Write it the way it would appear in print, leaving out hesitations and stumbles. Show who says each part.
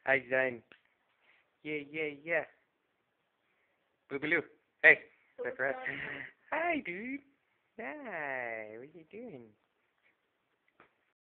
Speaker 1: Hi, Zane. Yeah, yeah, yeah. Boobaloo. Hey, that's right. Hi, dude. Hi. What are you doing?